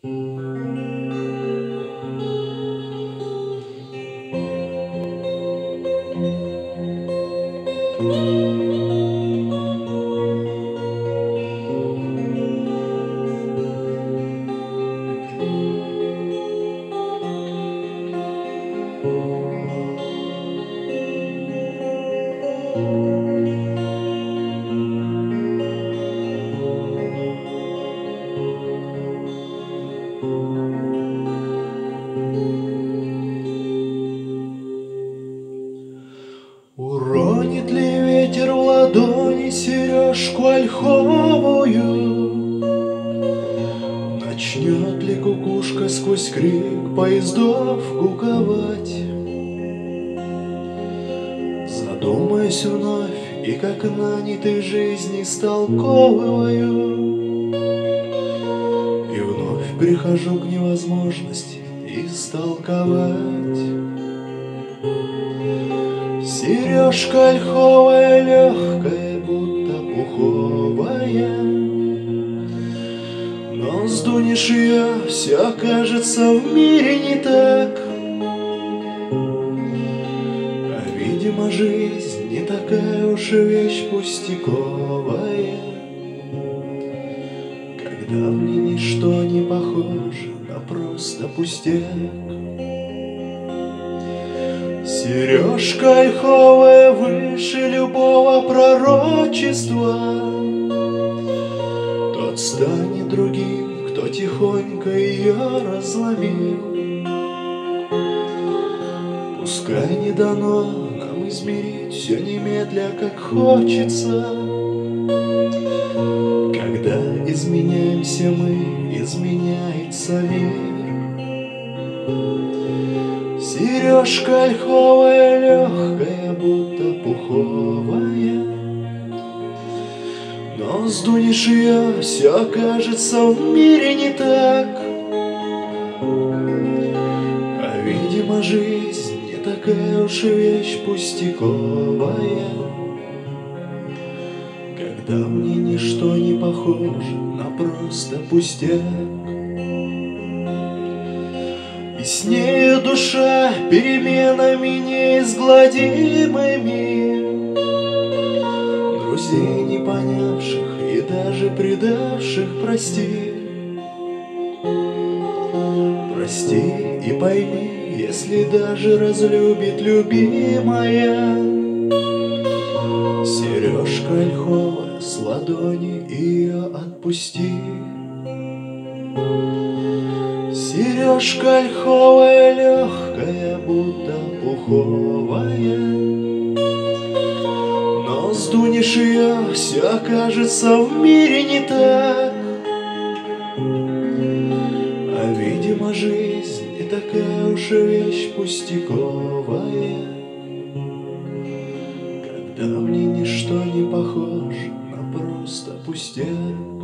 Уронит ли ветер в ладони сережку ольховую? Начнет ли кукушка сквозь крик поездов куковать? Задумаюсь вновь и как нанятой жизни столковываю, и вновь прихожу к невозможности истолковать. Сережка ольховая, легкая, будто пуховая, но сдунешь ее, все окажется в мире не так. А, видимо, жизнь не такая уж и вещь пустяковая, когда в ней ничто не похоже на просто пустяк. Сережка ольховая выше любого пророчества, тот станет другим, кто тихонько ее разломил. Пускай не дано нам измерить все немедля, как хочется. Когда изменяемся мы, изменяется мир. Сережка ольховая, легкая, будто пуховая, но сдунешь ее, все окажется в мире не так. А, видимо, жизнь не такая уж и вещь пустяковая, когда в ней ничто не похоже на просто пустяк. И с нею душа переменами неизгладимыми, друзей не понявших и даже предавших прости. Прости и пойми, если даже разлюбит любимая. Сережка ольховая, с ладони ее отпусти. Сережка ольховая, легкая, будто пуховая, но сдунешь ее, все окажется в мире не так. А, видимо, жизнь не такая уж и вещь пустяковая, когда в ней ничто не похоже на просто пустяк.